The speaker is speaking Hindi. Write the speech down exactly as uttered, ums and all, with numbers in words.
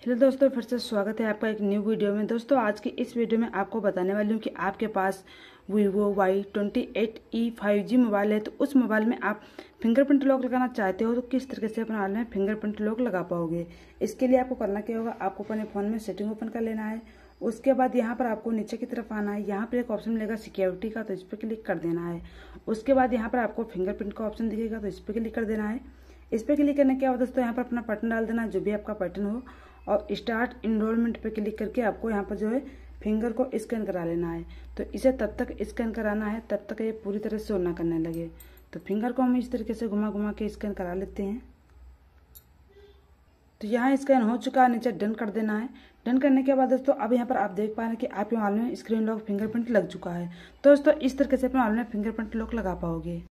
हेलो दोस्तों, फिर से स्वागत है आपका एक न्यू वीडियो में। दोस्तों आज की इस वीडियो में आपको बताने वाली हूँ कि आपके पास Vivo Y twenty eight E five G mobile है, तो उस मोबाइल में आप फिंगरप्रिंट लॉक लगाना चाहते हो तो किस तरीके से अपने मोबाइल में फिंगरप्रिंट लॉक लगा पाओगे। इसके लिए आपको करना क्या होगा, आपको अपने फ़ोन में सेटिंग ओपन कर लेना है। उसके बाद यहाँ पर आपको नीचे की तरफ आना है। यहाँ पर एक ऑप्शन मिलेगा सिक्योरिटी का, तो इस पर क्लिक कर देना है। उसके बाद यहाँ पर आपको फिंगरप्रिंट का ऑप्शन दिखेगा, तो इस पर क्लिक कर देना है। इस पर क्लिक करने के बाद दोस्तों यहाँ पर अपना पैटर्न डाल देना, जो भी आपका पैटर्न हो, और स्टार्ट इनरोलमेंट पे क्लिक करके आपको यहाँ पर जो है फिंगर को स्कैन करा लेना है। तो इसे तब तक स्कैन कराना है तब तक ये पूरी तरह से शो ना करने लगे। तो फिंगर को हम इस तरीके से घुमा घुमा के स्कैन करा लेते हैं। तो यहाँ स्कैन हो चुका है, नीचे डन कर देना है। डन करने के बाद दोस्तों अब यहाँ पर आप देख पा रहे हैं कि आपके मोबाइल में स्क्रीन लॉक फिंगरप्रिंट लग चुका है। तो दोस्तों इस तरीके से अपने मोबाइल में फिंगरप्रिंट लॉक लगा पाओगे।